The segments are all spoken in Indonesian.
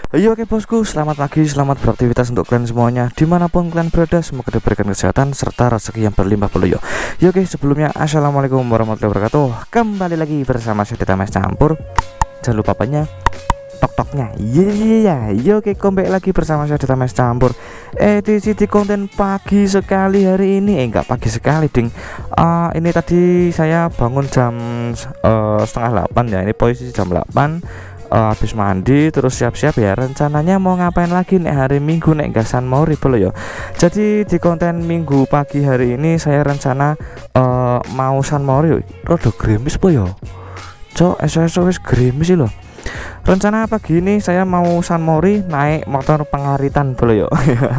Ayo oke bosku, selamat pagi, selamat beraktivitas untuk kalian semuanya dimanapun kalian berada. Semoga diberikan kesehatan serta rezeki yang berlimpah puluh yo. Yo oke, sebelumnya assalamualaikum warahmatullahi wabarakatuh. Kembali lagi bersama saya Dita Mas Campur. Jangan lupa apanya, tok-toknya. Iya. Yo oke, kembali lagi bersama saya Dita Mas Campur. Edisi di konten pagi sekali hari ini. Enggak pagi sekali ding. Ini tadi saya bangun jam setengah 8 ya. Ini posisi jam 8. Habis mandi terus siap-siap ya, rencananya mau ngapain lagi nek hari Minggu nek gasan mau ribet ya. Jadi di konten Minggu pagi hari ini saya rencana mau San Mori rada gerimis po yo. Cok, esok wis gerimis sih loh. Rencana pagi ini saya mau San Mori naik motor pengaritan po yo.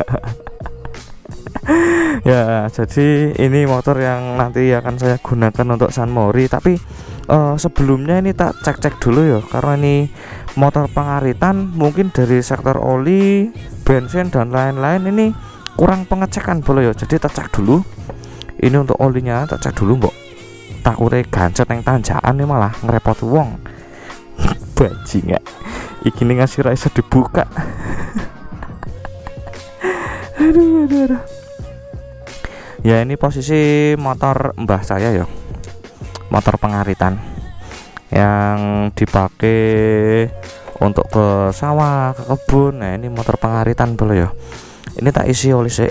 Ya, jadi ini motor yang nanti akan saya gunakan untuk San Mori, tapi sebelumnya ini tak cek dulu ya, karena ini motor pengaritan mungkin dari sektor oli, bensin dan lain-lain ini kurang pengecekan boleh ya. Jadi tak cek dulu ini untuk olinya, tak cek dulu mbok, takutnya gancet yang tanjakan ini malah ngerepot wong. Bajingan iki nih ngasih raisa dibuka. aduh. Ya ini posisi motor mbah saya ya, motor pengaritan yang dipakai untuk ke sawah, ke kebun. Nah ini motor pengaritan boleh ya. Ini tak isi oli sih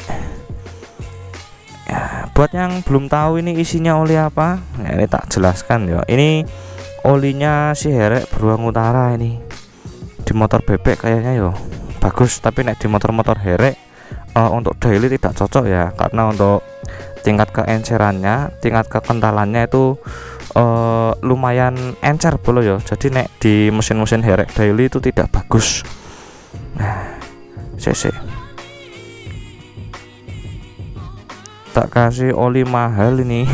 ya, buat yang belum tahu ini isinya oli apa, nah, ini tak jelaskan ya. Ini olinya si Herek Beruang Utara. Ini di motor bebek kayaknya yo bagus, tapi nek di motor-motor Herek untuk daily tidak cocok ya, karena untuk tingkat keencerannya, tingkat kekentalannya itu lumayan encer bolo ya. Jadi nek di mesin-mesin Herek daily itu tidak bagus. Nah, cc tak kasih oli mahal ini.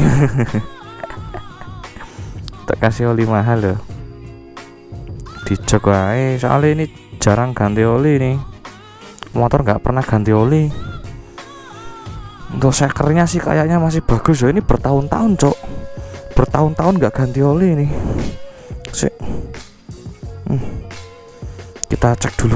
Tak kasih oli mahal loh, dijog aja soalnya ini jarang ganti oli nih, motor nggak pernah ganti oli. Untuk sekernya sih kayaknya masih bagus ya, ini bertahun-tahun cok, bertahun-tahun nggak ganti oli ini sih. Kita cek dulu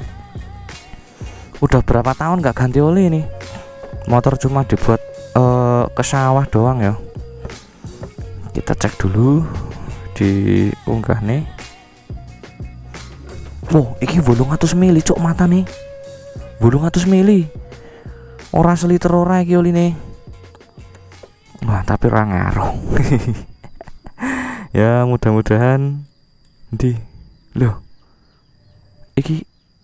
udah berapa tahun nggak ganti oli ini, motor cuma dibuat ke sawah doang ya. Kita cek dulu di unggah nih. Wow, iki 800 mili cok, mata nih 800 mili, ora seliter ora iki oline. Wah, tapi ora ngaruh. Ya mudah-mudahan di loh iki.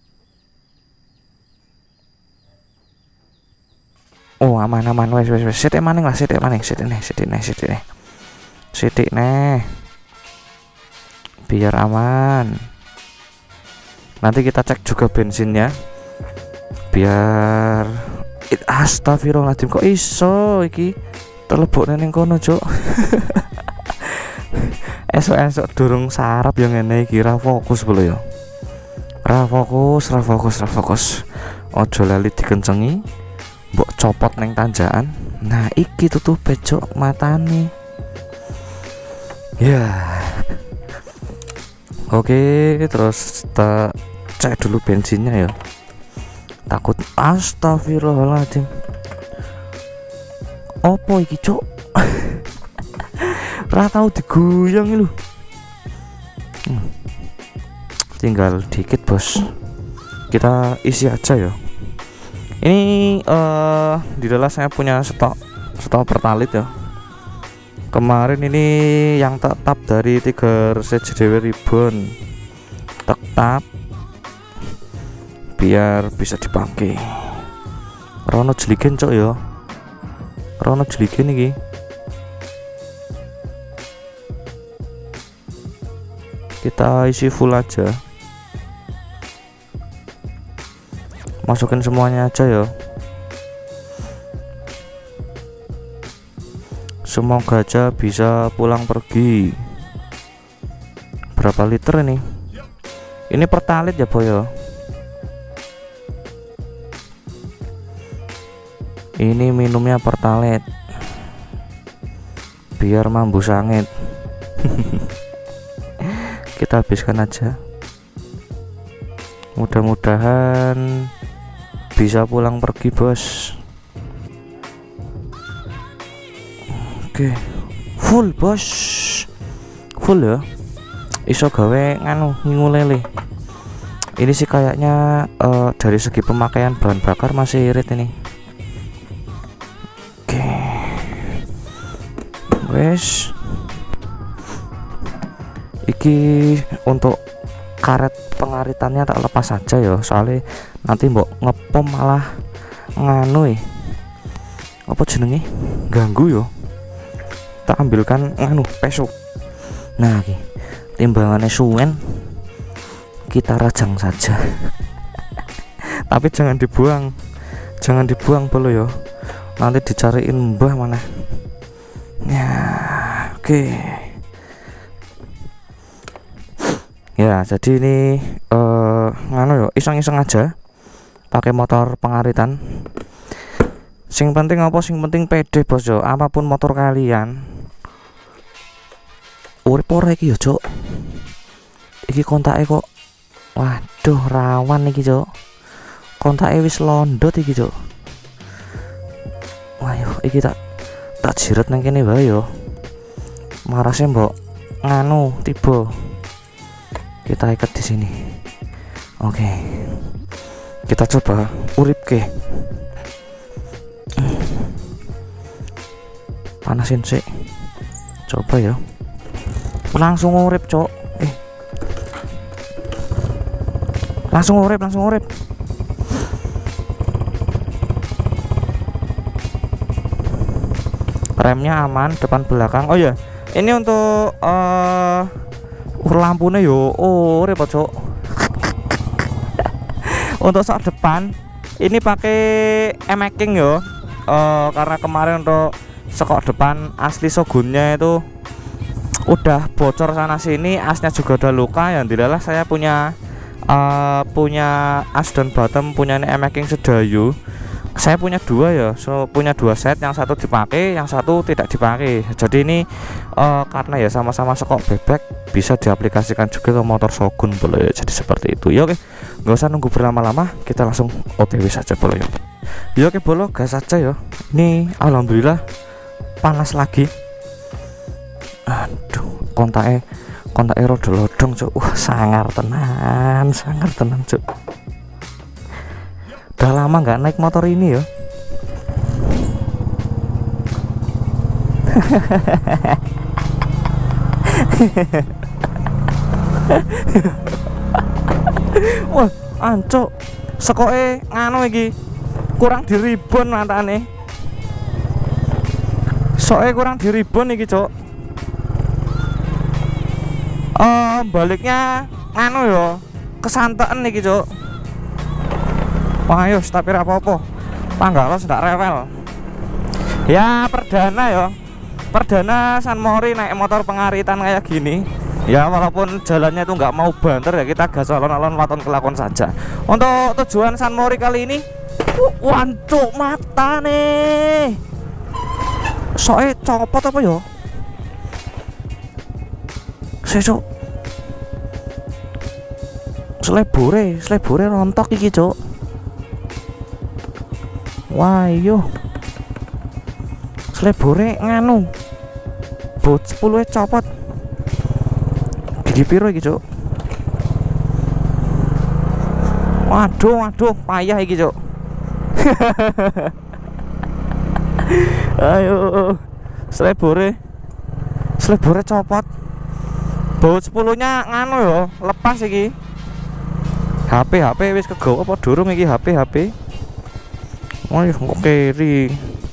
Oh aman wes sithik maning lah, sithik nih biar aman. Nanti kita cek juga bensinnya biar astagfirullahaladzim, kok iso iki terlebok neng kono cok. Esok durung sarap yang ngene iki, ra fokus belo ya, ra fokus. Ojo lali dikencengi, mbok copot neng tanjakan. Nah iki tutup pecok matane ya. Oke, terus tak cek dulu bensinnya ya, takut astagfirullahaladzim. Opo iki cok. Ra tau diguyang lu. Tinggal dikit bos, kita isi aja ya. Ini di dalam saya punya stok pertalit ya. Kemarin ini yang tetap dari Tiger CJDW Ribbon, tetap biar bisa dipakai. Rono jeligen cok ya, rono jeligen iki. Kita isi full aja, masukin semuanya aja ya. Semoga aja bisa pulang pergi. Berapa liter ini? Ini pertalit ya boyo. Ini minumnya pertalit biar mambu sangit. Kita habiskan aja. Mudah-mudahan bisa pulang pergi bos. Oke, full bos, full ya. Iso gawe nganu ngulele. Ini sih kayaknya dari segi pemakaian bahan bakar masih irit ini. Oke, wes. Iki untuk karet pengaritannya tak lepas saja ya, soalnya nanti mbok ngepom malah nganu apa jenenge ganggu yo. Tak ambilkan nganu pesuk. Nah iki timbangannya suwen, kita rajang saja. Tapi jangan dibuang bolo yo, nanti dicariin mbah mana ya. Oke ya, jadi ini nganu yo, iseng-iseng aja pakai motor pengaritan. Sing penting apa? Sing penting pede bos yo, apapun motor kalian. Urip ora iki yo cok, iki kontake kok waduh rawan iki cok, kontake wis londot iki cok. Wah yo, iki tak jiret nang kene wae yo, marase mbok nganu tiba kita ikat di sini. Oke, kita coba urip ke, panasin sih, coba ya, langsung urip cok. Langsung urip. Remnya aman, depan belakang. Oh ya, ini untuk lampunya yo urip cok. Untuk sok depan ini pakai emaking yo, karena kemarin untuk sekok depan asli Shogunnya itu udah bocor sana sini, asnya juga udah luka. Ya alhamdulillah saya punya as dan bottom punya emaking Sedayu. Saya punya dua ya, punya dua set, yang satu dipakai, yang satu tidak dipakai. Jadi ini karena ya sama-sama sekok bebek, bisa diaplikasikan juga ke motor Shogun bolo ya. Jadi seperti itu ya. Oke, nggak usah nunggu berlama-lama, kita langsung OTW saja bolo ya. Ya oke bolo, gas saja ya. Ini alhamdulillah panas lagi. Aduh, kontake rodol-lodong cuk. Sangar tenan cuk. Udah lama nggak naik motor ini ya. Wah, ancuk sekoke nganu iki kurang diribon mantane. Soke kurang diribon iki, Cuk. Baliknya nganu ya, kesantean iki, Cuk. Wah, ayo tapi ra apa-apa. Panggalos ndak rewel. Ya, perdana ya. Perdana San Mori naik motor pengaritan kayak gini. Ya, walaupun jalannya itu nggak mau banter ya, kita gas alon-alon waton kelakon saja. Untuk tujuan San Mori kali ini, wancuk mata nih. Soe copot apa ya? Sesuk. Slebore rontok iki, Cuk. Wah, yo. Slebore nganu. Bot 10 copot. Gigi piro iki, Cuk? Waduh, payah iki, Cuk. Ayo, slebore copot. Baut 10-nya nganu yo, lepas iki. HP wis kegawa apa durung iki HP. Oh, kok keri.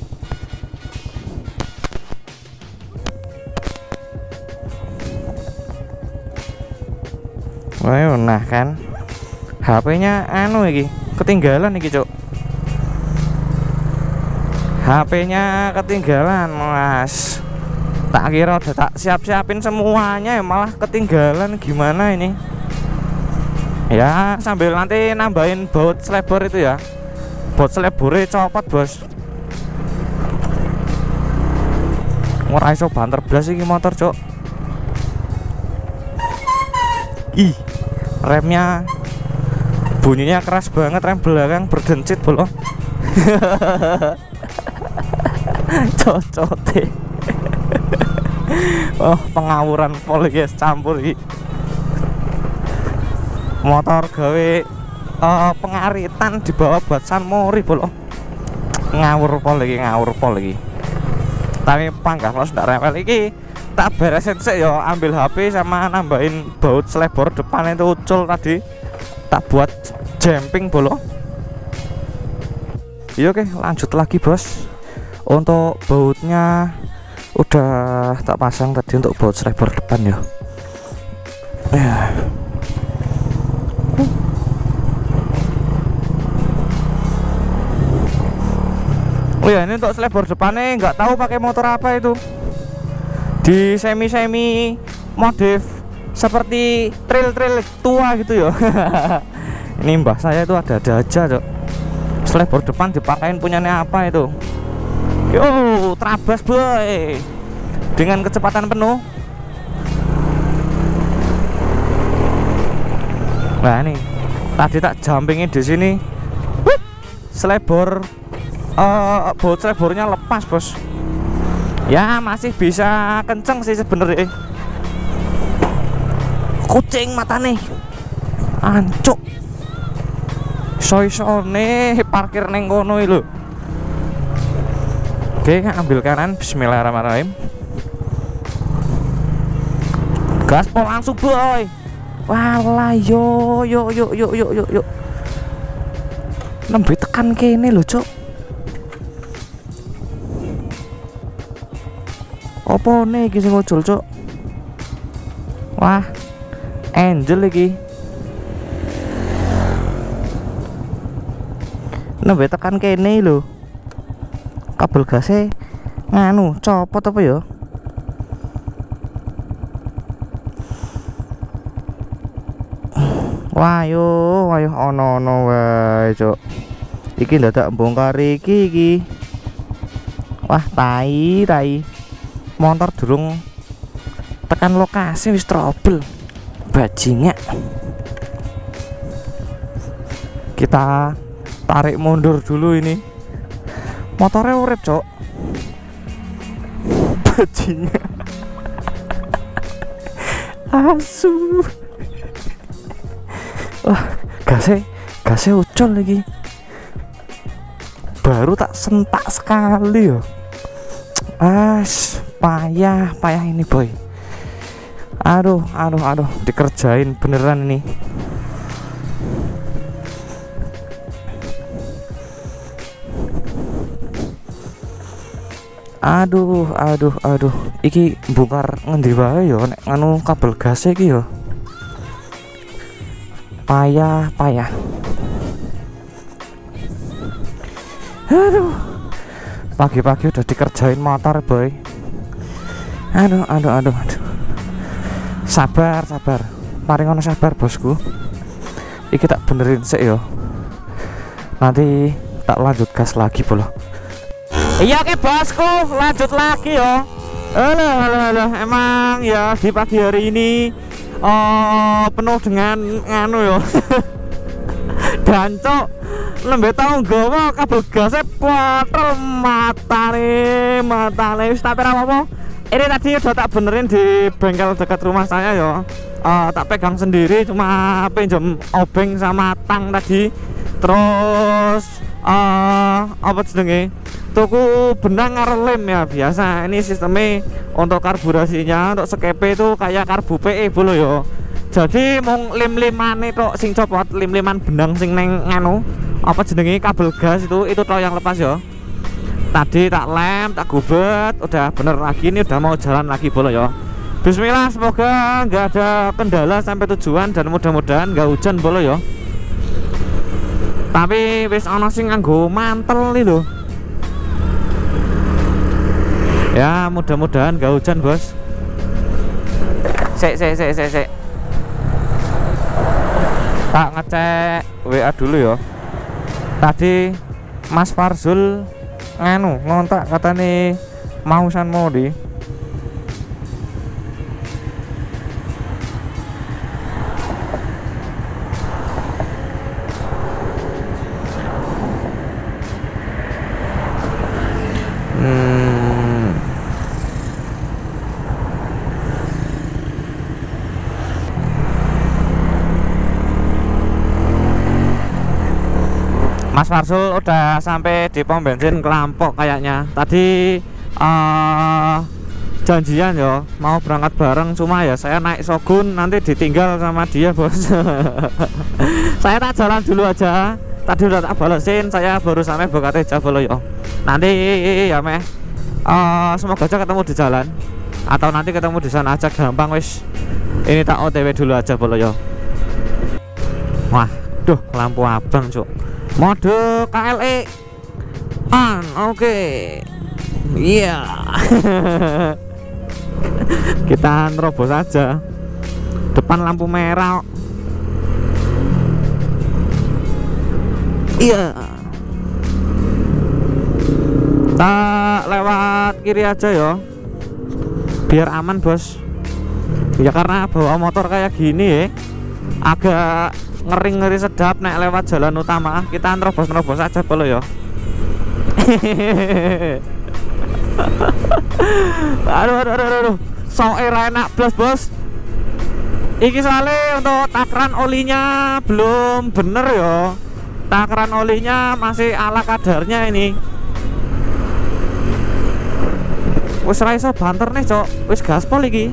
Ayo, nah kan. HP-nya anu iki, ketinggalan iki, Cuk. HP-nya ketinggalan, Mas. Tak kira udah tak siap-siapin semuanya ya malah ketinggalan, gimana ini? Ya, sambil nanti nambahin baut slebor itu ya. Baut slebore copot, Bos. Ora iso banter blas iki motor, Cuk. Ih, remnya bunyinya keras banget, rem belakang berdencit bolo. Cocote. Oh, pengawuran pol guys, campur iki. Motor gawe pengaritan dibawa buat San Mori bolo. Ngawur pol lagi. Tapi panggah lo ndak rewel iki. Tak beresin sih yo, ambil HP sama nambahin baut selebor depan itu ucul tadi. Tak buat jumping bolo. Iya oke, lanjut lagi bos. Untuk bautnya udah tak pasang tadi untuk baut selebor depan ya. Oh ya, ini untuk selebor depannya nggak tahu pakai motor apa itu. Di semi modif seperti trail tua gitu ya. Ini mbah saya itu ada aja cok. Selebor depan dipakein punyanya apa itu? Yo, terabas boy. Dengan kecepatan penuh. Nah ini tadi tak jumpingin di sini. Selebor baut selebornya lepas bos. Ya masih bisa kenceng sih sebenarnya. Kucing mata nih, ancuk. Soy-soy parkir neng kono lho. Oke, ambil kanan. Bismillahirrahmanirrahim. Gaspol langsung boy. Walah yo. Nembe tekan kene lho cok. Apa nih iki sing ngojol cok? Wah, angel iki. Nembe tekan kene lho. Kabel gasnya nganu copot apa ya? Wah yo ono wae cok. Iki dadak bongkar iki. Wah tai. Motor durung tekan lokasi wis trouble. Bajingan. Kita tarik mundur dulu ini. Motornya urip cok. Bajingan. Asu. Wah, gasnya ucul lagi. Baru tak sentak sekali yo. Payah ini boy. Aduh, dikerjain beneran ini. Aduh. Iki bongkar ngendi wae yo nek nganu kabel gas iki yo. Payah. Aduh. Pagi-pagi udah dikerjain motor boy. Aduh. Sabar. Paling ono sabar bosku. Iki tak benerin sik yo. Nanti tak lanjut gas lagi bolo. Iya ke bosku, lanjut lagi yo. Halo. Emang ya di pagi hari ini penuh dengan nganu yo. Dancok lembe tau nggawa kabel gasnya potol matane wis tak apa. Ini tadi udah tak benerin di bengkel dekat rumah saya ya. Tak pegang sendiri, cuma pinjam obeng sama tang tadi. Terus apa jenenge? Tuku benang karo lem ya biasa. Ini sistemnya untuk karburasinya, untuk skepe itu kayak karbu PE bolo ya. Jadi mau lem-lemane tok sing copot, lem-leman benang sing neng nganu apa jenenge kabel gas itu tok yang lepas ya. Tadi tak lem, tak gubet, udah bener lagi, ini udah mau jalan lagi bolo ya. Bismillah, semoga nggak ada kendala sampai tujuan dan mudah-mudahan nggak hujan bolo ya. Tapi wis ana sing nganggo mantel nih lho. Ya mudah-mudahan nggak hujan bos. Sek. Tak ngecek WA dulu ya. Tadi Mas Farzul nganu ngontak katanya mau San Mori. Mas Farsul udah sampai di pom bensin Kelampok kayaknya. Tadi janjian ya mau berangkat bareng, cuma ya saya naik Shogun nanti ditinggal sama dia bos. Saya tak jalan dulu aja. Tadi udah tak balesin, saya baru sampai Bekate Jabaloyo. Nanti ya meh semoga aja ketemu di jalan atau nanti ketemu di sana aja, gampang wis. Ini tak OTW dulu aja Boloyo. Wah, duh lampu abang cuk. Mode KLE on, oke. Iya. Kita nerobos aja. Depan lampu merah. Iya. Tak lewat kiri aja ya. Biar aman, Bos. Ya karena bawa motor kayak gini ya, agak ngeri-ngeri sedap naik lewat jalan utama. Kita nerobos-nerobos aja Bolo ya. Aduh. Soe enak blas bos. Iki soalnya untuk takaran olinya belum bener ya. Takaran olinya masih ala kadarnya ini. Wis ra iso banter nih cok, wis gaspol iki.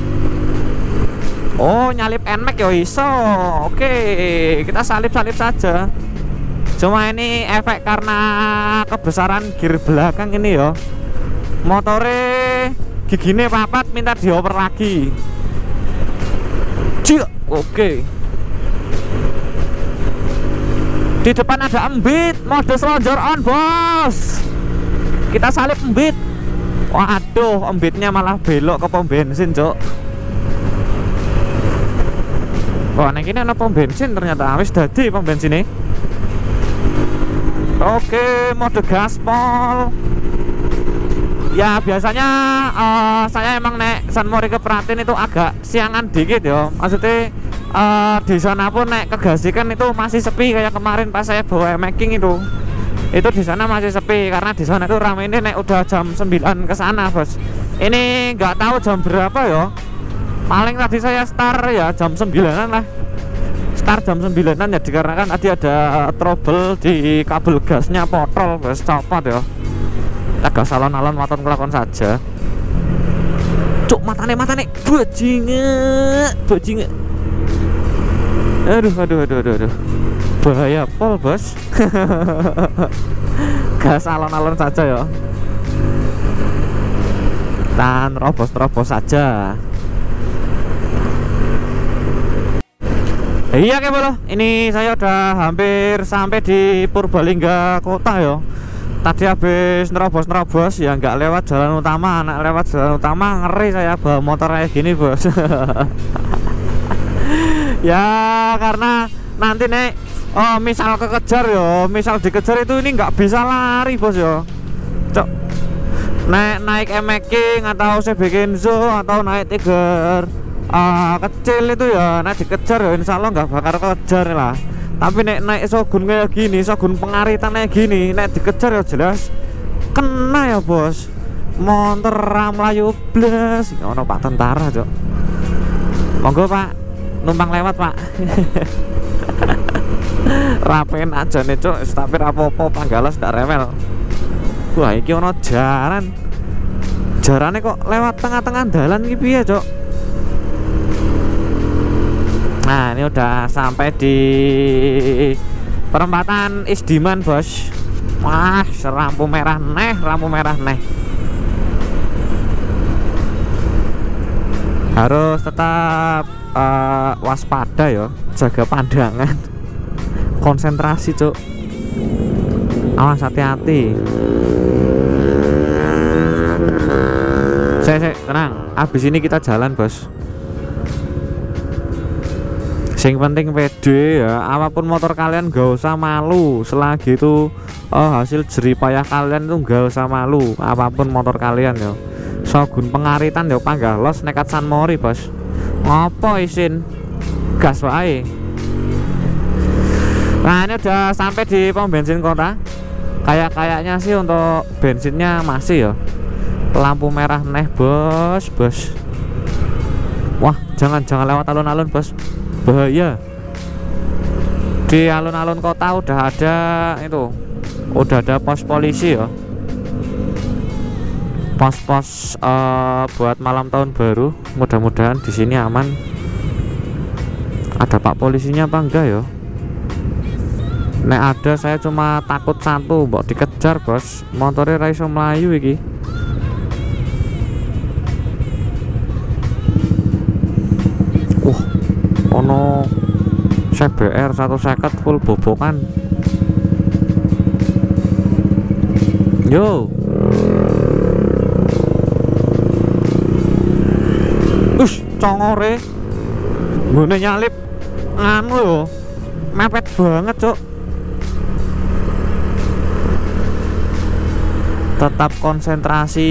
Oh nyalip NMAX ya iso. Oke, kita salip-salip saja. Cuma ini efek karena kebesaran gear belakang ini ya. Motore gigine papat minta dioper lagi. Cik, oke. Di depan ada embit, mode selonjor on bos. Kita salip embit. Waduh, embitnya malah belok ke pom bensin cok. Wah, nek ini ada pom bensin ternyata wis dadi pom bensin ini. Oke, mode gaspol. Ya biasanya saya emang nek San Mori ke Pratin itu agak siangan dikit ya. Maksudnya di sana pun nek kegasikan itu masih sepi kayak kemarin pas saya bawa making itu. Itu di sana masih sepi karena di sana itu ramai. Ini nek udah jam 9 ke sana, Bos. Ini nggak tahu jam berapa ya. Paling tadi saya start ya jam 9-an lah. Start jam 9-an ya dikarenakan tadi ada trouble di kabel gasnya potol, Bos, copot ya. Kita gas alon-alon waton kelakon saja. Cuk, matane bajinge. Aduh. Bahaya pol, Bos. Gas alon-alon saja ya. Dan terobos saja. Iya ke Bolo, ini saya udah hampir sampai di Purbalingga kota ya. Tadi habis nerobos ya nggak lewat jalan utama. Anak lewat jalan utama ngeri saya bawa motor kayak gini bos. Ya karena nanti nek misal kekejar yo, misal dikejar itu ini nggak bisa lari bos yo. Cok, naik emaking atau CB Kenzo atau naik Tiger kecil itu ya, naik dikejar ya insya Allah nggak bakal kejar lah. Tapi naik Shogun kayak gini, Shogun pengaritan kayak gini, naik dikejar ya jelas kena ya bos. Motor ram layu blas, nggak ono pak tentara cok. Monggo pak, numpang lewat pak. Rapain aja nih cok, tapi rapopo panggalas ndak rewel. Wah iki ono jarane kok lewat tengah-tengah dalan iki piye cok. Nah ini udah sampai di perempatan Isdiman bos. Wah lampu merah neh. Harus tetap waspada ya, jaga pandangan, konsentrasi cuk. Awas hati-hati. Saya tenang, habis ini kita jalan bos. Yang penting pede ya, apapun motor kalian gak usah malu. Selagi itu hasil jeripayah kalian tuh gak usah malu. Apapun motor kalian ya. Shogun pengaritan ya panggalos nekat San Mori bos. Ngopo isin gas wae. Nah ini udah sampai di pom bensin kota. Kayaknya sih untuk bensinnya masih ya. Lampu merah neh bos. Wah jangan lewat alun-alun bos. Bahaya. Di alun-alun kota udah ada itu, udah ada pos polisi ya, pos-pos buat malam tahun baru. Mudah-mudahan di sini aman. Ada pak polisinya apa enggak ya? Nek ada saya cuma takut satu, mbok dikejar bos, motornya ra iso mlayu iki. Ono CBR 150 full bobokan. Yo. Congore ngene nyalip anu yo. Mepet banget, Cuk. Tetap konsentrasi.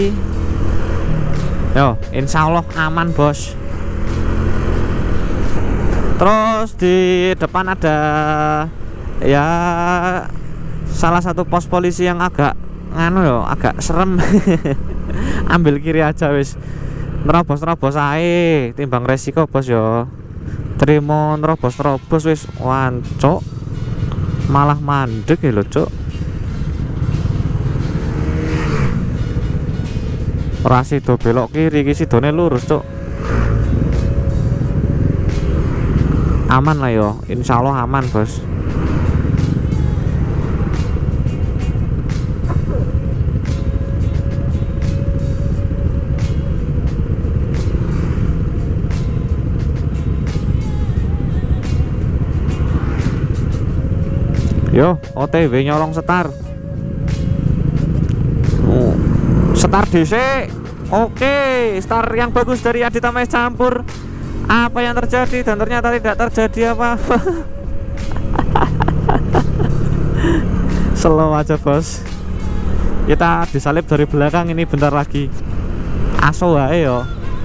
Yo, insya Allah aman, Bos. Terus di depan ada ya salah satu pos polisi yang agak nganu yo, agak serem. Ambil kiri aja wis. Nerobos-nerobos ae timbang resiko, Bos yo. Terima nerobos-nerobos wis wancuk. Malah mandek ya lho, Cuk. Ora sido belok kiri, iki sidone lurus, Cuk. Aman lah yo, insya Allah aman, Bos. Yo, OTW nyolong setar. Setar DC. Oke, star yang bagus dari Adita Mes Campur. Apa yang terjadi? Dan ternyata tidak terjadi apa-apa. Slow aja, Bos. Kita disalip dari belakang ini bentar lagi. Aso wae yo.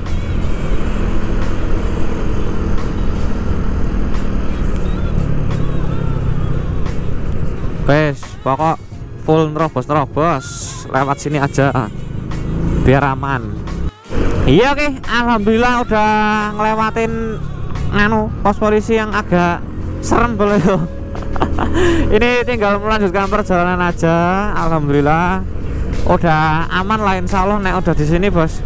Wes, pokok full nerobos-nerobos. Lewat sini aja biar aman. Iya, oke, alhamdulillah udah ngelewatin nganu pos polisi yang agak serem boleh yo. Ini tinggal melanjutkan perjalanan aja. Alhamdulillah udah aman lah, insya Allah nek udah di sini, Bos.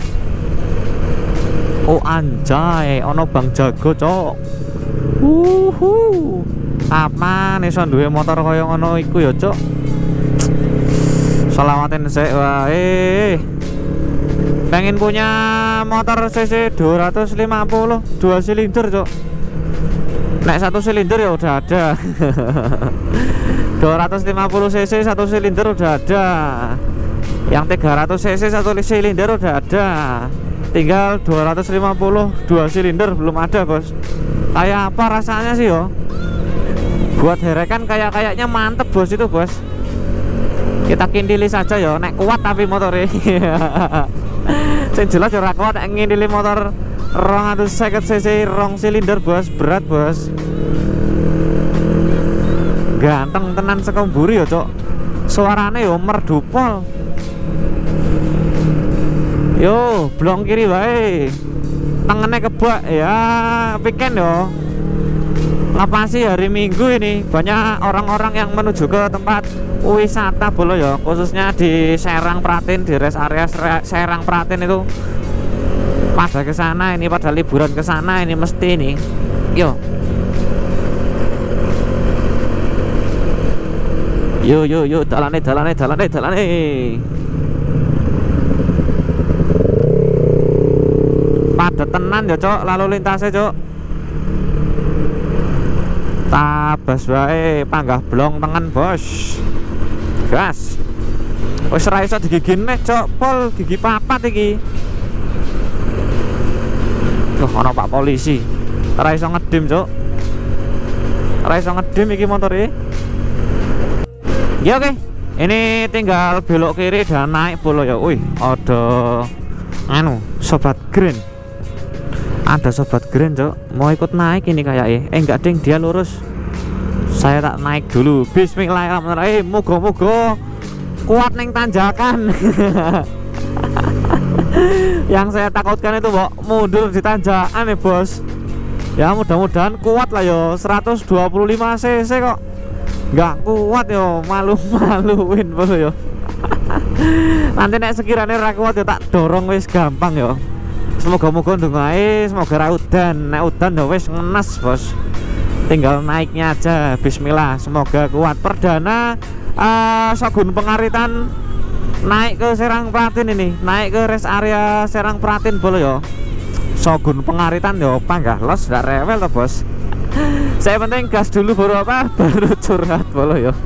Oh anjay, ono Bang Jago, Cok. Aman iso duwe motor kaya ngono iku ya, Cok. Selawatin sik wae. Pengen punya motor cc 250 2 silinder, Cok. Nek 1 silinder ya udah ada. 250 cc 1 silinder udah ada. Yang 300 cc 1 silinder udah ada. Tinggal 250 2 silinder belum ada, Bos. Kayak apa rasanya sih yo? Buat herekan kayaknya mantep, Bos, itu, Bos. Kita kindili saja yo, nek kuat tapi motornya. Sing jelas ora kuat ngindili motor 250 cc 2 silinder, Bos. Berat, Bos. Ganteng tenan saka mburi ya, Cok. Suarane yo merdupol. Yo, blong kiri wae. Tengene kebak ya, weekend yo. Apa sih hari Minggu ini banyak orang-orang yang menuju ke tempat wisata bolo ya, khususnya di Serang Pratin, di rest area Serang Pratin itu pada ke sana ini, pada liburan ke sana ini mesti ini. Yo. Yo, dalane. Padat tenan ya, Cok, lalu lintasnya, Cok. Tabas wae, panggah blong tengen, Bos. Gas. Wis ora iso digigine, Cok. Pol gigi papat iki. Tuh ana Pak Polisi. Ora iso ngedim, Cok. Ora iso ngedim iki motore. Ya oke. Ini tinggal belok kiri dan naik bolo ya. Wih, ada anu, sobat green. Ada sobat green, Cok, mau ikut naik ini kayak enggak ding, dia lurus. Saya tak naik dulu. Bismillahirrahmanirrahim. Moga-moga kuat neng tanjakan. Yang saya takutkan itu, Bok, mundur di tanjakan ya, Bos. Ya mudah-mudahan kuat lah yo. 125 cc kok nggak kuat yo, malu-maluin bro yo. Nanti nek sekiranya ra kuat yo tak dorong wis gampang yo. Semoga-moga ndongae semoga ra udan. Nek udan yo wis ngenes bos. Tinggal naiknya aja. Bismillah, semoga kuat. Perdana Shogun Pengaritan naik ke Serang Pratin ini, naik ke rest area Serang Pratin bolo yo. Shogun Pengaritan yo panggah los gak rewel to bos. Saya penting gas dulu baru apa baru curhat bolo yo.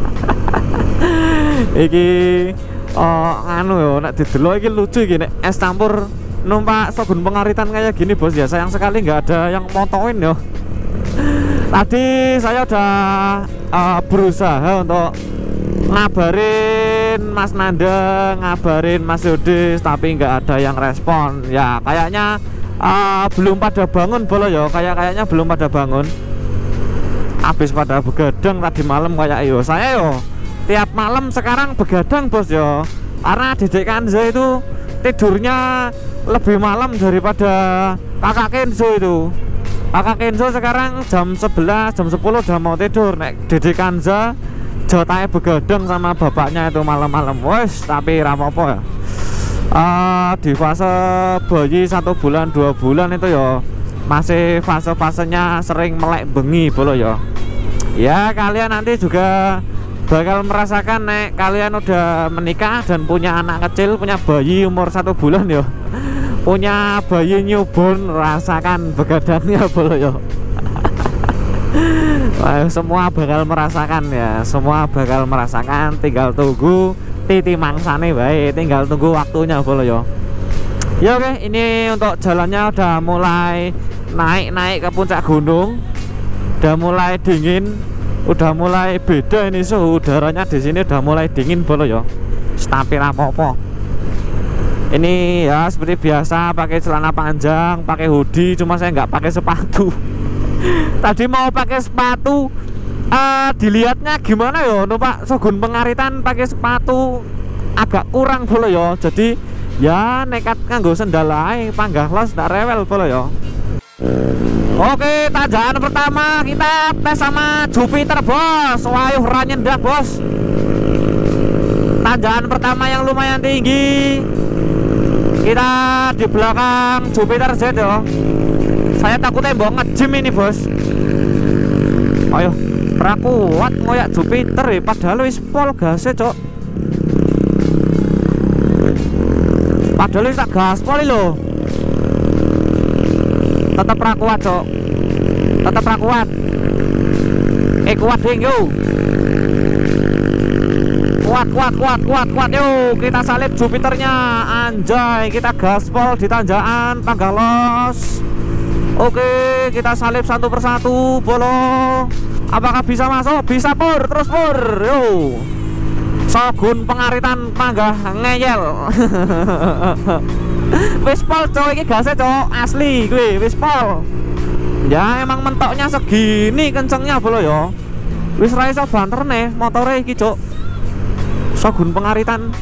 Iki anu yo nek didelok iki lucu iki nek es campur numpak Shogun Pengaritan kayak gini bos ya. Sayang sekali nggak ada yang motoin yo. Tadi saya udah berusaha untuk ngabarin Mas Nanda, ngabarin Mas Yudis, tapi nggak ada yang respon. Ya kayaknya belum pada bangun bolo yo. Kayaknya belum pada bangun. Habis pada begadang tadi malam kayak yo. Saya yo tiap malam sekarang begadang bos yo. Karena Dedek Kanza itu tidurnya lebih malam daripada kakak Kenzo itu. Kakak Kenzo sekarang jam 11, jam 10 udah mau tidur. Nek Dedek Kanza jatahnya begadang sama bapaknya itu malam-malam. Wes, tapi rapopo ya. Di fase bayi 1 bulan 2 bulan itu ya masih fase-fasenya sering melek bengi bolo ya. Ya kalian nanti juga bakal merasakan nek kalian udah menikah dan punya anak kecil, punya bayi umur 1 bulan ya, punya bayi newborn, rasakan begadangnya bolo ya. Wah, semua bakal merasakan ya, semua bakal merasakan. Tinggal tunggu titi mangsane baik, tinggal tunggu waktunya bolo yo. Ya oke, ini untuk jalannya udah mulai naik ke puncak gunung, udah mulai dingin, udah mulai beda ini suhu udaranya di sini udah mulai dingin bolo yo. Tapi apa-apa. Ini ya seperti biasa pakai celana panjang, pakai hoodie, cuma saya nggak pakai sepatu. Tadi mau pakai sepatu, dilihatnya gimana yo, numpak Shogun Pengaritan pakai sepatu agak kurang bolo yo. Jadi ya nekat nganggo sendal ae, panggah los ndak rewel bolo yo. Oke, tanjakan pertama kita tes sama Jupiter bos. Wayuh ra nyendah bos. Tanjakan pertama yang lumayan tinggi. Kita di belakang Jupiter Z yo. Saya takutnya mau nge-gym ini bos. Ayo, ra kuat ngoyak Jupiter ya, padahal wis pol gasnya cok. Padahal wis tak gaspol lho. Tetap ra kuat cok. Tetap ra kuat. Kuat ding yo. Kuat yo. Kita salib Jupiternya. Anjay, kita gaspol di tanjakan Panggalos. Oke, kita salib satu persatu bolo. Apakah bisa masuk? Bisa pur, terus pur. Yo. Shogun Pengaritan panggah ngeyel. Wis pol cok, iki gasnya cok asli gue wis pol. Ya emang mentoknya segini kencengnya bolo yo. Wis ra iso banter nih motore iki cok. Shogun Pengaritan.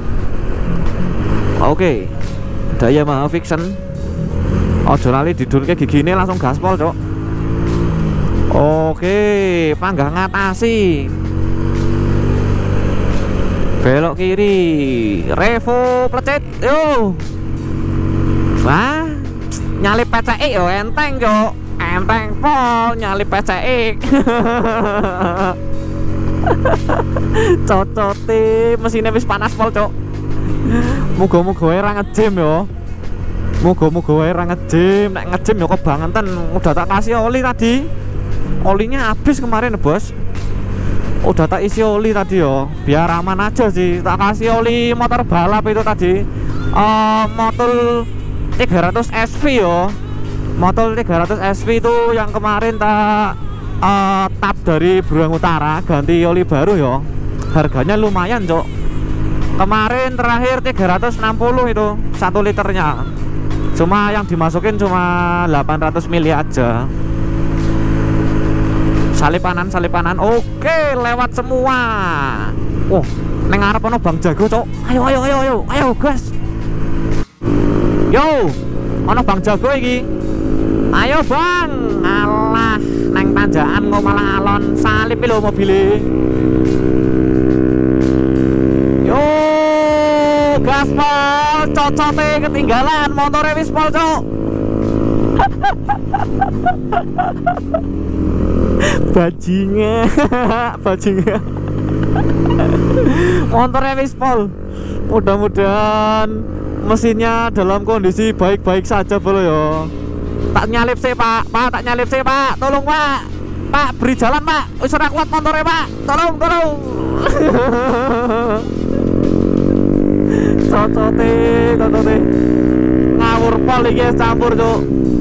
Oke. Daya Maha Fiction. Ojo lali didurke gigine langsung gaspol cok. Oke, panggah ngatasi. Belok kiri, revo plecet yo. Wah, nyalip PCI yo enteng cok. Enteng pol nyalip PCI. Cocote mesinnya wis panas pol cok. Muga-muga ora nge-gym yo. Moga-moga wae ra nge-gym, nek nge-gym ya kebangetan. Udah tak kasih oli tadi. Olinya habis kemarin bos. Udah tak isi oli tadi yo, biar aman aja sih. Tak kasih oli motor balap itu tadi. Motor 300 SV yo. Motor 300 SV itu yang kemarin tak tap dari Beruang Utara, ganti oli baru yo. Harganya lumayan cok. Kemarin terakhir 360 itu 1 liternya. Cuma yang dimasukin cuma 800 mili aja. Salipanan. Oke, lewat semua. Oh, neng arep ono Bang Jago, cok. Ayo, gas. Yo, ono Bang Jago iki. Ayo bang, alah neng tanjakan kok malah alon salip lho mobilnya. Yo gaspol, cocote ketinggalan motornya wis pol cok. Bajingan, bajingan. Motornya wis pol. Mudah-mudahan mesinnya dalam kondisi baik-baik saja bro ya. Tak nyalip sih pak, tak nyalip sih pak, tolong pak, beri jalan pak, wis ora kuat motornya pak, tolong. Cocote ngawur pol iki campur cuk.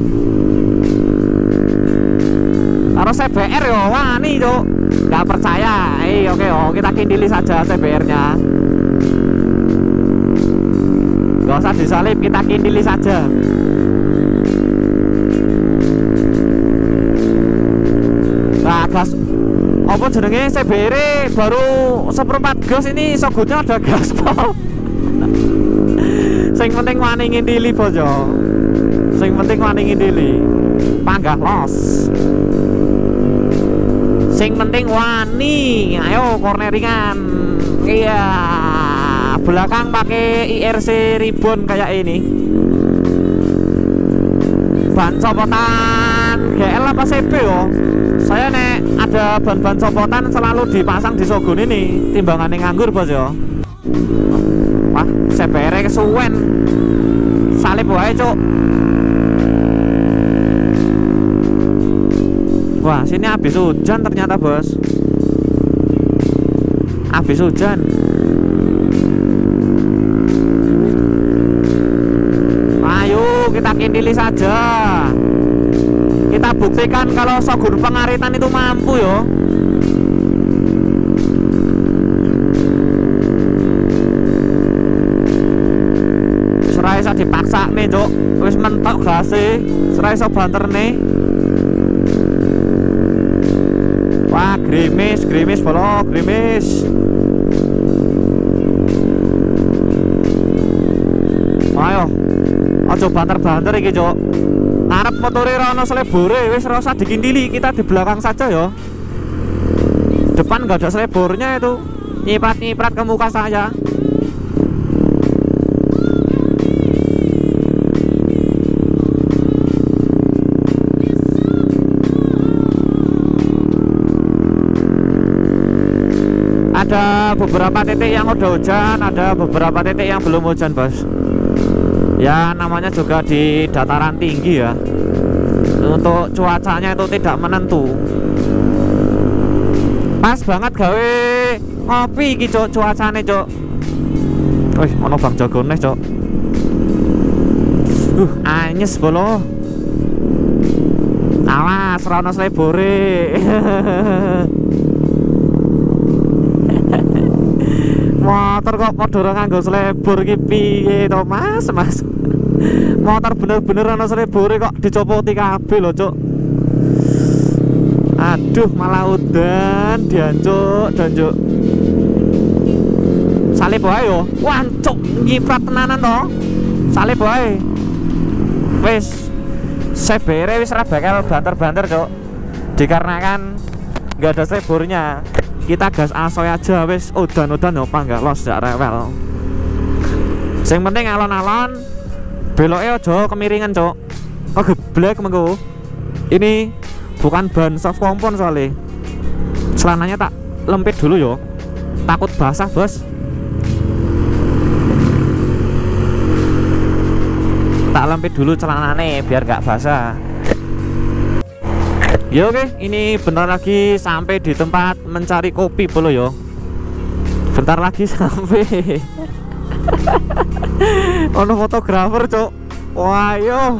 Karo CBR yo wani cuk, nggak percaya. Oke, kita kindili saja CBR-nya. Gak usah disalip, kita kindili saja. Nah, gas apa jenenge CBR baru 1/4 gas ini sogutnya ada gaspol. Sing penting wani ngindili bos yo. Sing penting wani ngindili. Panggah los. Sing penting wani. Ayo corneringan. Iya. Belakang pakai IRC ribbon kayak ini. Ban copotan GL apa CB yo. Saya nek ada ban-ban copotan selalu dipasang di sogun ini, timbangannya nganggur bos yo. Wah, CBR kesuwen. Salip wae cuk. Wah, sini habis hujan ternyata bos. Habis hujan. Ayo kita kindili saja. Kita buktikan kalau Shogun Pengaritan itu mampu yo. Serai iso dipaksa nih cuk. Wis mentok gase. Serai iso banter nih. Wah grimis bolo, grimis. Ayo ojo banter-banter iki cuk. Ngarep motore ra ono selebore, wis ora usah dikindili, kita di belakang saja ya. Depan nggak ada selebornya itu. Nyiprat-nyiprat ke muka saya. Ada beberapa titik yang udah hujan, ada beberapa titik yang belum hujan bos. Ya namanya juga di dataran tinggi ya. Untuk cuacanya itu tidak menentu. Pas banget gawe ngopi iki cuk, cuacane cuk. Wih, ono Bang Jagone cuk. Anyes bolo. Awas ora ono selebore. Motor kok padha ora nganggo selebor iki piye to Mas? Motor bener-bener ana selebore kok dicopoti kabeh lho, Cuk. Aduh, malah udan diancuk, Cuk. Salib wae yo. Wah, Cuk, nyiprat tenanan to. Salib wae. Wis CBR wis ora bakal banter-banter, Cuk. Dikarenakan nggak ada selebornya. Kita gas asoy aja wis udan-udan yo panggah los gak rewel. Sing penting alon-alon beloknya aja kemiringan cok. Oh geblek mengko. Ini bukan ban soft kompon soalnya. Celananya tak lempit dulu yo. Takut basah bos. Tak lempit dulu celananya biar gak basah. Ya oke, ini bentar lagi sampai di tempat mencari kopi bolo yo. Bentar lagi sampai. Ono fotografer cok. Wah yo.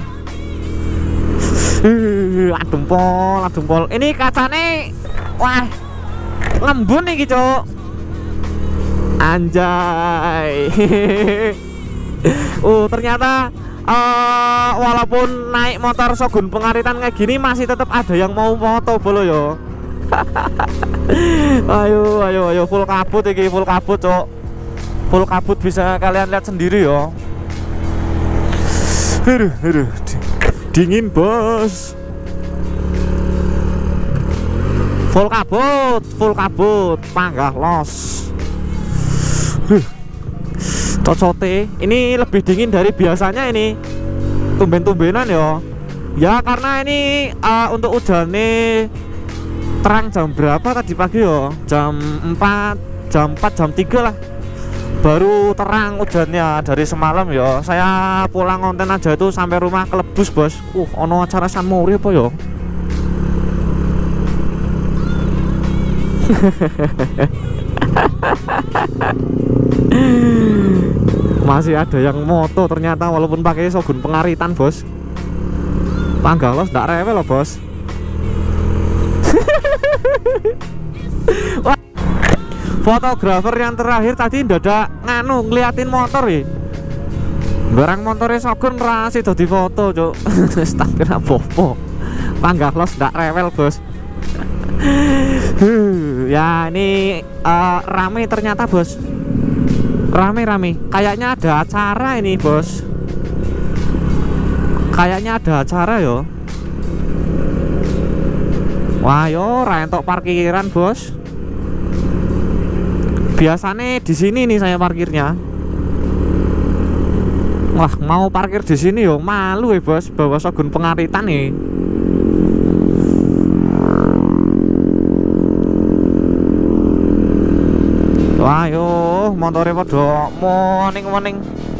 Adumpol. Ini kacane, wah lembun nih cok. Anjay. Ternyata walaupun naik motor Shogun Pengaritan kayak gini masih tetap ada yang mau moto bolo yo. ayo full kabut iki, full kabut cok. Full kabut bisa kalian lihat sendiri yo. Aduh. dingin bos. Full kabut, panggah los. Cocote ini lebih dingin dari biasanya ini. Tumben-tumbenan ya. Ya karena ini untuk hujannya terang jam berapa tadi pagi ya? Jam 4, jam 3 lah. Baru terang hujannya dari semalam ya. Saya pulang konten aja itu sampai rumah kelebus bos. Ono acara San Mori apa ya? Masih ada yang moto ternyata walaupun pakai Shogun pengaritan bos. Panggah los ndak rewel loh bos. Wah, fotografer yang terakhir tadi ndak nganu ngeliatin motor ya. Barang motornya Shogun rasi dadi foto cuk. Astagfir apa. Panggah los ndak rewel bos. Ya ini rame ternyata bos. Rame kayaknya ada acara ini bos. Kayaknya ada acara yo. Wah yo rentok parkiran bos. Biasanya di sini nih saya parkirnya. Wah mau parkir di sini yo malu ya bos, bawa Shogun pengaritan nih. Wah yo motornya pada moning.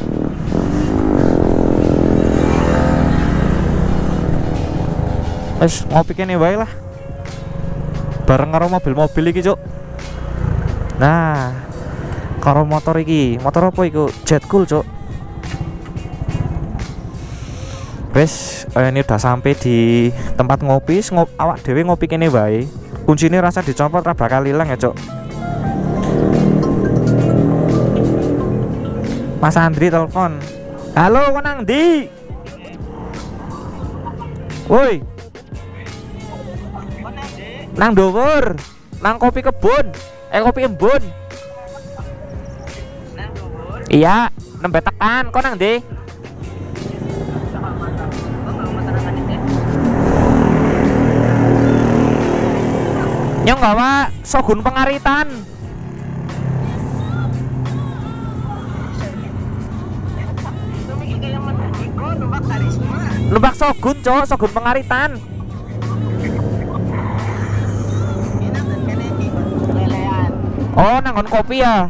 Wes ngopi kene wae lah. Bareng karo mobil-mobil iki, Cuk. Nah, karo motor iki. Motor apa iku? Jet Cool, Cuk. Wes, ini udah sampai di tempat ngopi. Awak dhewe ngopi kene wae. Kuncine rasa dicopot ra bakal ilang ya, Cuk. Mas Andri telepon. Halo, kok nang ndi? Woi. Nang dhuwur, nang kopi kebun. Kopi embun. Nang dhuwur? Iya, nembe tekan. Kok nang ndi? Nyong gawa Shogun pengaritan. Numpak Shogun, Cok, Shogun pengaritan. Oh, nanggon kopi ya?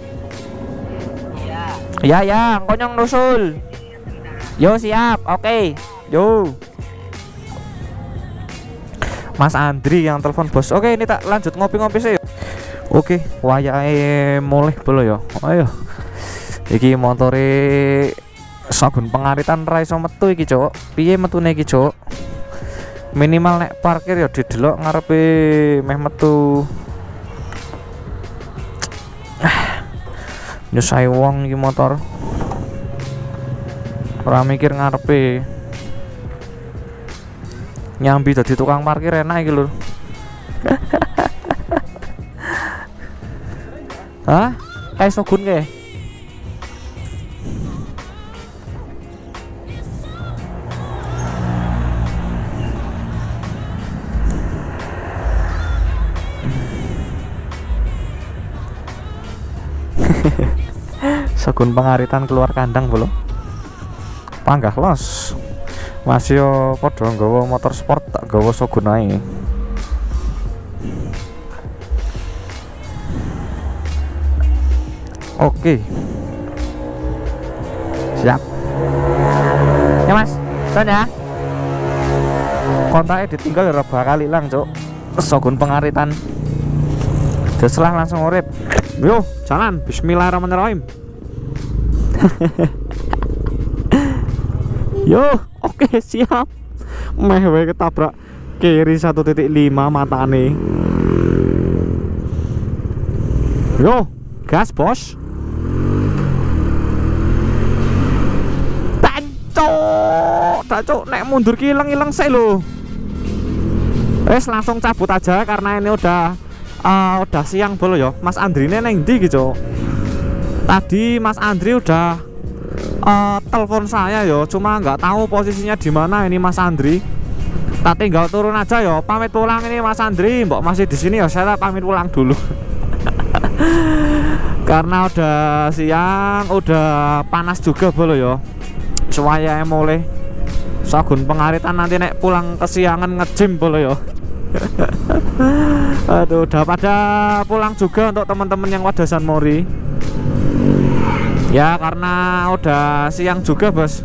Iya. Ya, engko nyong nusul. Yo, siap. Oke. Yo. Mas Andri yang telepon bos. Oke, ini tak lanjut ngopi-ngopi sih. Oke, wayahe mulih bolo ya. Ayo. Iki motore Shogun pengaritan ra iso metu iki, Cuk. Piye metune iki, Cuk? Minimal nek parkir ya didelok ngarepe meh metu. Nyusai wong iki motor. Ora mikir ngarepe. Nyambi dadi tukang parkir enak iki lho. Hah? Kayak Shogun ke? Shogun pengaritan keluar kandang belum? Panggah los. Masih yo padha nggawa motor sport tak gawa Shogun ae. Oke. Siap. Ya Mas, son ya. Kontaknya ditinggal ya bakal hilang, Cuk. Shogun pengaritan. Teruslah langsung urip. Yo, jalan. Bismillahirrahmanirrahim. Yo, oke, siap. Meh wae ketabrak kiri 1.5 matane. Yo, gas bos. Tancuk, nek mundur ki ilang-ilang sih lo. Wes langsung cabut aja karena ini udah siang bolo ya. Mas Andri ini neng ndi gitu. Tadi Mas Andri udah telepon saya yo, cuma nggak tahu posisinya di mana ini Mas Andri. Tak tinggal turun aja yo, pamit pulang ini Mas Andri. Mbok masih di sini ya, saya pamit pulang dulu. Karena udah siang, udah panas juga bolo yo. Supaya mulai Sogun Pengaritan nanti nek pulang kesiangan nge-gym bolo yo. Aduh, udah pada pulang juga untuk teman-teman yang Wadasan Mori. Ya karena udah siang juga bos.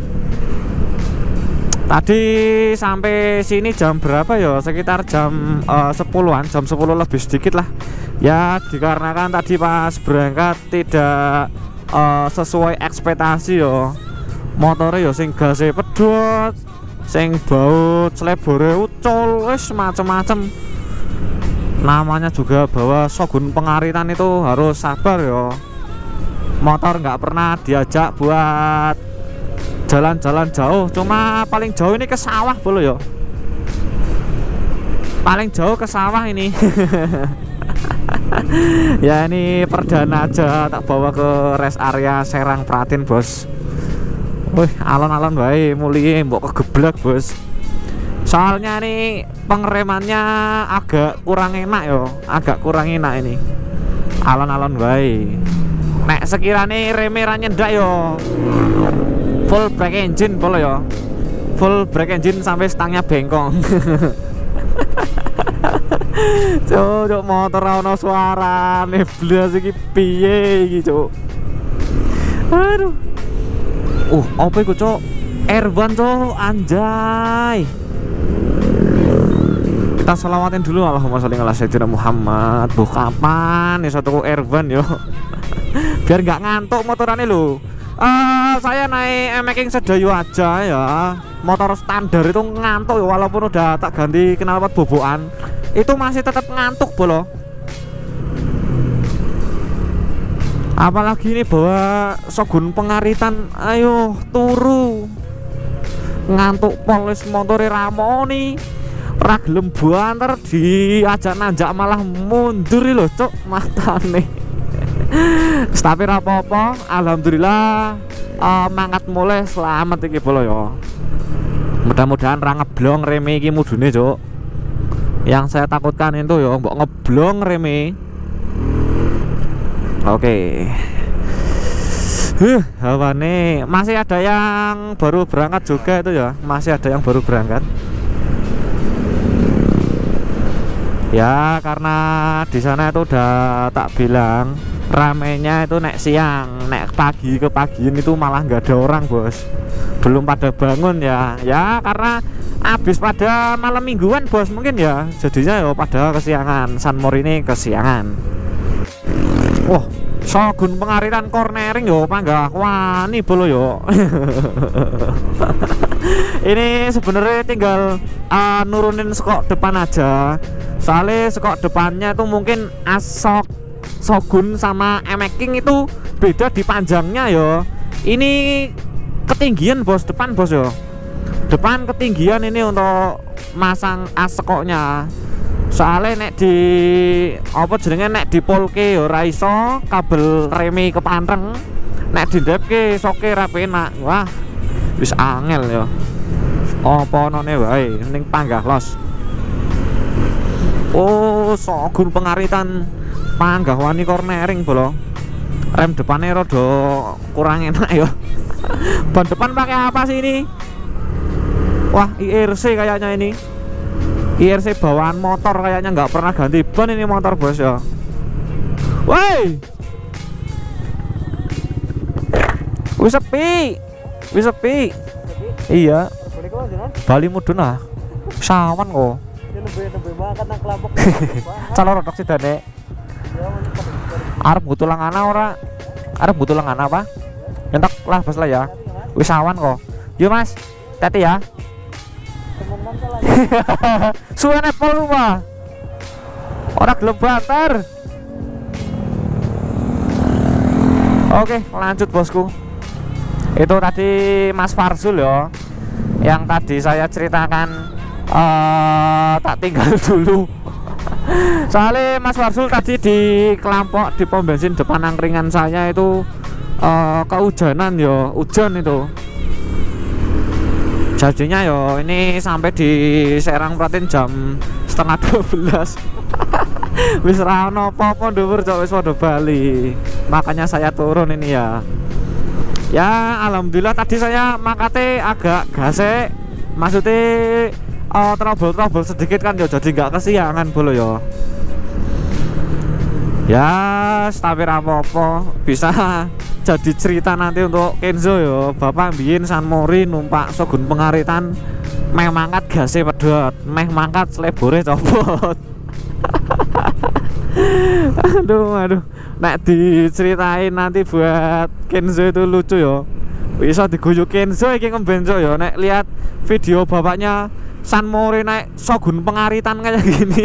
Tadi sampai sini jam berapa ya? Sekitar jam 10-an, jam 10 lebih sedikit lah. Ya dikarenakan tadi pas berangkat tidak sesuai ekspektasi yo. Motornya yo sing gasnya pedot, sing baut selebore ucul, wis macem-macem. Namanya juga bawa Sogun Pengaritan itu harus sabar yo. Motor nggak pernah diajak buat jalan-jalan jauh, cuma paling jauh ini ke sawah bolo yo. Paling jauh ke sawah ini. Ya ini perdana aja tak bawa ke rest area Serang Pratin bos. Wih, alon-alon bae mulie mbok kegeblak bos. Soalnya nih pengeremannya agak kurang enak yo, agak kurang enak ini. Alon-alon bae. Nek sekiranya reme ra nyendak yo, full brake engine bolo yo. Full brake engine sampai stangnya bengkong. Cuk, motor ono suara neblas iki piye iki, Cuk. Aduh. Apa iku, Cuk? Airvan, Cuk, anjay. Kita selawatin dulu, Allahumma sholli ala sayyidina Muhammad. Buh, kapan iso tuku Airvan yo? Biar nggak ngantuk motorannya lo. Saya naik making sedayu aja ya. Motor standar itu ngantuk ya, walaupun udah tak ganti knalpot bobokan, itu masih tetap ngantuk bolo. Apalagi ini bawa Sogun Pengaritan, ayo turu. Ngantuk polis motornya ramoni. Raglem banter diajak nanjak malah mundur loh, Cuk, matane. Tapi apa-apa, alhamdulillah mangkat mulai selamat iki bolo ya. Mudah-mudahan ra ngeblong reme iki mudune, Cuk. Yang saya takutkan itu ya mbok ngeblong reme. Oke. Hawane masih ada yang baru berangkat juga itu ya, masih ada yang baru berangkat. Ya karena di sana itu udah tak bilang ramenya itu nek siang, nek pagi ke pagian itu malah nggak ada orang bos, belum pada bangun ya. Ya karena habis pada malam mingguan bos mungkin ya, jadinya ya pada kesiangan. Sunmor ini kesiangan. Wah, Sogun Pengaritan cornering yo panggah wani bolo yo. Ini sebenarnya tinggal nurunin skok depan aja. Soalnya skok depannya itu mungkin asok Sogun sama King itu beda di panjangnya yo. Ini ketinggian bos, depan bos yo. Depan ketinggian ini untuk masang asekoknya. Soalnya nek di apa jenenge nek di polke yo ra iso, kabel remi kepantreng. Nek di depke soke ra penak. Wah, wis angel yo. Apa none wae ning panggah los. Oh, Sogun Pengaritan panggah wani cornering bolo. Rem depannya rada kurang enak ya. Ban depan pakai apa sih ini? Wah, IRC kayaknya ini. IRC bawaan motor kayaknya nggak pernah ganti ban ini motor bos ya. Woi, wis sepi, wis sepi. Iya. Bali mudun ah. Sawan kok. Calon rodok sidane. Arep butuh langana ora? Arep butuh langana apa? Entek lah bos lah ya. Wis awan kok. Yo Mas, hati ya. Suwene pol rumah. Ora gelem banter. Oke, lanjut bosku. Itu tadi Mas Farzul ya, yang tadi saya ceritakan. Tak tinggal dulu. Soalnya Mas Farzul tadi di kelampok di pom bensin depan angkringan saya itu kehujanan yo, hujan itu. Jadinya yo ini sampai di Serang Pratin jam setengah 12. Wis ra ono apa-apa dhuwur cok, wis padha bali. Makanya saya turun ini ya. Ya alhamdulillah tadi saya makate agak gasek. Maksudnya trouble sedikit kan yo, jadi nggak kesiangan bolo yo. Ya tapi ra apa-apa, bisa jadi cerita nanti untuk Kenzo yo. Bapak mbiyen San Mori numpak Shogun Pengaritan, meh mangkat gase pedot, meh mangkat slebore copot. Aduh, nek diceritain nanti buat Kenzo itu lucu yo. Bisa diguyu Kenzo iki ngembenco yo nek lihat video bapaknya San Mori naik Shogun Pengaritan kayak gini.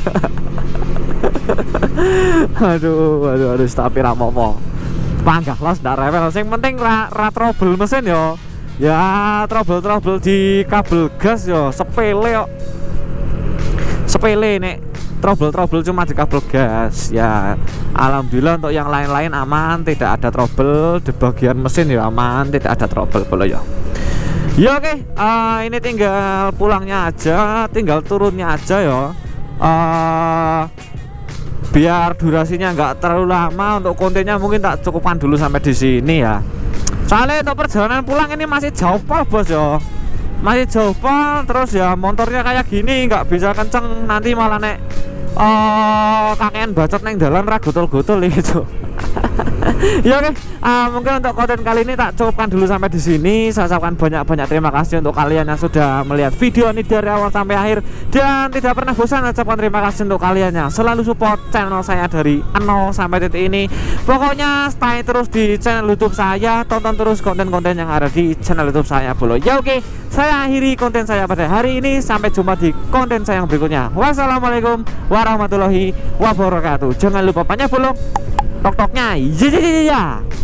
aduh tapi ra apa-apa. Panggah los ndak rewel, sing penting ra trouble mesin yo. Ya trouble di kabel gas yo sepele yo. Sepele nek trouble cuma di kabel gas. Ya alhamdulillah untuk yang lain-lain aman, tidak ada trouble. Di bagian mesin ya aman, tidak ada trouble bolo yo. Ya oke, ini tinggal pulangnya aja, tinggal turunnya aja yo. Biar durasinya nggak terlalu lama, untuk kontennya mungkin tak cukupkan dulu sampai di sini ya. Soalnya untuk perjalanan pulang ini masih jauh pol bos yo, masih jauh pol. Terus ya motornya kayak gini nggak bisa kenceng, nanti malah nek kakean bacot neng dalan ra gotol-gotol gitu. Ya oke, mungkin untuk konten kali ini tak cukupkan dulu sampai di sini. Saya ucapkan banyak terima kasih untuk kalian yang sudah melihat video ini dari awal sampai akhir, dan tidak pernah bosan ucapkan terima kasih untuk kalian yang selalu support channel saya dari 0 sampai titik ini. Pokoknya stay terus di channel YouTube saya, tonton terus konten-konten yang ada di channel YouTube saya bolo. Ya oke, saya akhiri konten saya pada hari ini. Sampai jumpa di konten saya yang berikutnya. Wassalamualaikum warahmatullahi wabarakatuh. Jangan lupa banyak follow, tok-toknya ya.